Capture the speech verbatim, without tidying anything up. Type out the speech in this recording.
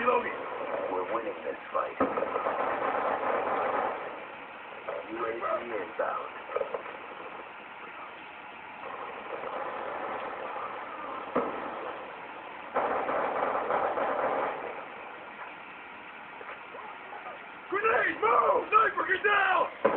Reloading. We're winning this fight. U A V inbound. Grenade, move! Sniper, get down!